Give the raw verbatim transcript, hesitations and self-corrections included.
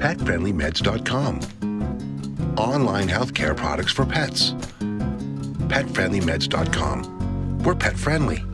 pet friendly meds dot com. Online healthcare products for pets. pet friendly meds dot com. We're pet friendly.